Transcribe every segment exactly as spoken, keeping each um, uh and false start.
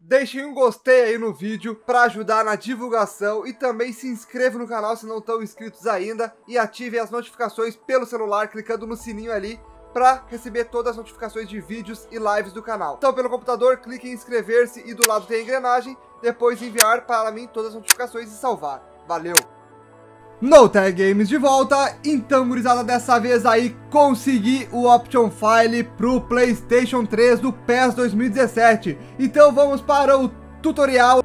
Deixem um gostei aí no vídeo para ajudar na divulgação e também se inscrevam no canal se não estão inscritos ainda e ativem as notificações pelo celular clicando no sininho ali para receber todas as notificações de vídeos e lives do canal. Então pelo computador, clique em inscrever-se e do lado tem a engrenagem, depois enviar para mim todas as notificações e salvar. Valeu! NoTag Games de volta, então gurizada, dessa vez aí consegui o Option File pro PlayStation três do PES dois mil e dezessete. Então vamos para o tutorial.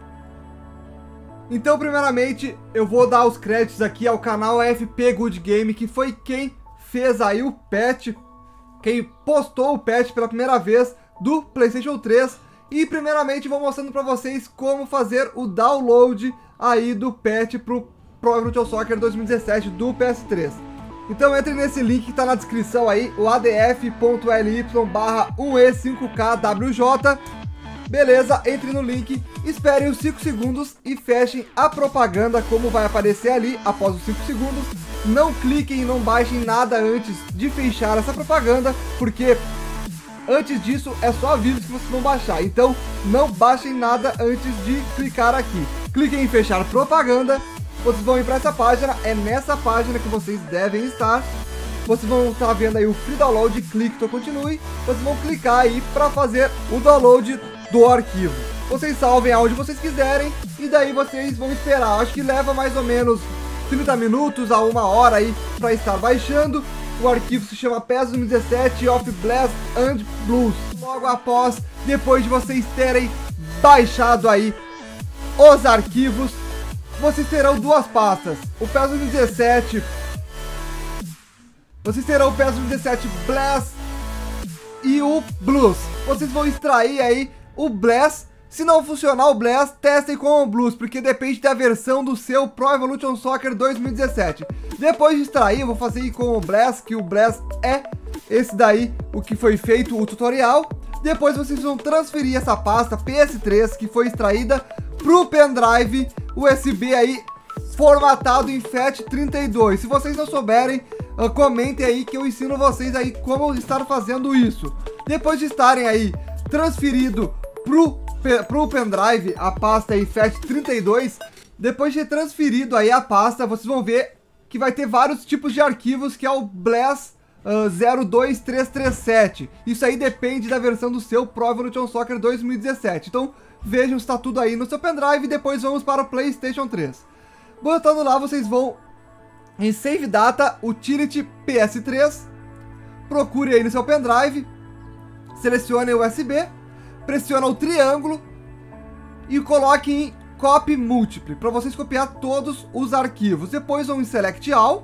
Então primeiramente eu vou dar os créditos aqui ao canal F P Good Game, que foi quem fez aí o patch, quem postou o patch pela primeira vez do PlayStation três. E primeiramente vou mostrando para vocês como fazer o download aí do patch pro Pro Evolution Soccer dois mil e dezessete do P S três. Então entre nesse link que está na descrição aí, o adf.ly barra um e cinco k w j. Beleza, entre no link, esperem os cinco segundos e fechem a propaganda como vai aparecer ali após os cinco segundos. Não cliquem e não baixem nada antes de fechar essa propaganda, porque antes disso é só aviso que vocês vão baixar. Então não baixem nada antes de clicar aqui. Cliquem em fechar propaganda. Vocês vão ir para essa página, é nessa página que vocês devem estar. Vocês vão estar vendo aí o Free Download, clique ou continue. Vocês vão clicar aí para fazer o download do arquivo. Vocês salvem aonde vocês quiserem e daí vocês vão esperar. Acho que leva mais ou menos trinta minutos a uma hora aí para estar baixando. O arquivo se chama PES dois mil e dezessete of Blast and Blues. Logo após, depois de vocês terem baixado aí os arquivos, vocês terão duas pastas, o PES dois mil e dezessete, vocês terão o PES dois mil e dezessete Blast e o Blues. Vocês vão extrair aí o Blast. Se não funcionar o Blast, testem com o Blues, porque depende da versão do seu Pro Evolution Soccer dois mil e dezessete. Depois de extrair, eu vou fazer aí com o Blast, que o Blast é esse daí, o que foi feito, o tutorial. Depois vocês vão transferir essa pasta P S três, que foi extraída, pro pendrive U S B aí formatado em FAT trinta e dois. Se vocês não souberem, uh, comentem aí que eu ensino vocês aí como estar fazendo isso. Depois de estarem aí transferido pro, pro pendrive a pasta aí FAT trinta e dois, depois de ter transferido aí a pasta, vocês vão ver que vai ter vários tipos de arquivos, que é o Blast Uh, zero dois três três sete. Isso aí depende da versão do seu Pro Evolution Soccer dois mil e dezessete. Então vejam se está tudo aí no seu pendrive e depois vamos para o PlayStation três. Botando lá, vocês vão em Save Data Utility P S três. Procure aí no seu pendrive, selecione o U S B, pressiona o triângulo e coloque em Copy Multiple para vocês copiar todos os arquivos. Depois vão em Select All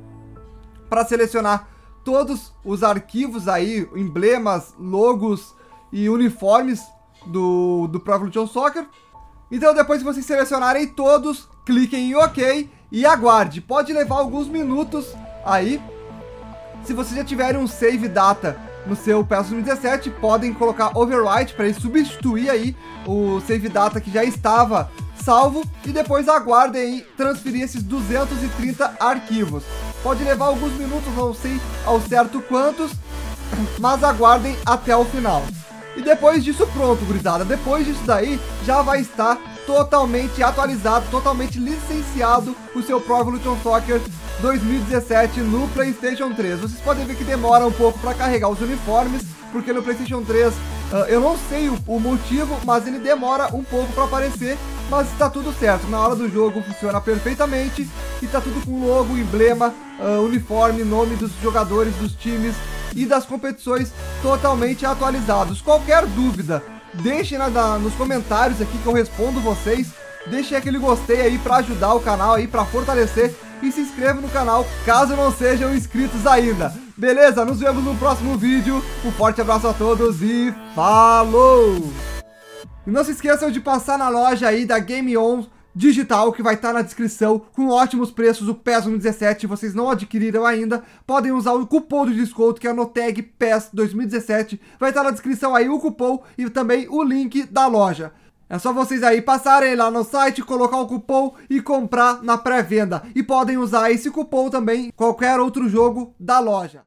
para selecionar todos os arquivos aí, emblemas, logos e uniformes do, do Pro Evolution Soccer. Então depois que vocês selecionarem todos, cliquem em OK e aguarde. Pode levar alguns minutos aí. Se vocês já tiverem um Save Data no seu PES dois mil e dezessete, podem colocar Overwrite para ele substituir aí o Save Data que já estava salvo. E depois aguardem aí transferir esses duzentos e trinta arquivos. Pode levar alguns minutos, não sei ao certo quantos, mas aguardem até o final. E depois disso pronto, gurizada. Depois disso daí, já vai estar totalmente atualizado, totalmente licenciado o seu Pro Evolution Soccer dois mil e dezessete no PlayStation três. Vocês podem ver que demora um pouco para carregar os uniformes, porque no PlayStation três, uh, eu não sei o, o motivo, mas ele demora um pouco para aparecer. Mas está tudo certo, na hora do jogo funciona perfeitamente e está tudo com logo, emblema, uh, uniforme, nome dos jogadores, dos times e das competições totalmente atualizados. Qualquer dúvida, deixem na, na, nos comentários aqui que eu respondo vocês. Deixem aquele gostei aí para ajudar o canal aí, para fortalecer, e se inscrevam no canal caso não sejam inscritos ainda. Beleza? Nos vemos no próximo vídeo. Um forte abraço a todos e falou! E não se esqueçam de passar na loja aí da Game On Digital, que vai estar na descrição, com ótimos preços. O PES dois mil e dezessete, se vocês não adquiriram ainda, podem usar o cupom de desconto, que é NoTag PES dois mil e dezessete. Vai estar na descrição aí o cupom e também o link da loja. É só vocês aí passarem lá no site, colocar o cupom e comprar na pré-venda. E podem usar esse cupom também em qualquer outro jogo da loja.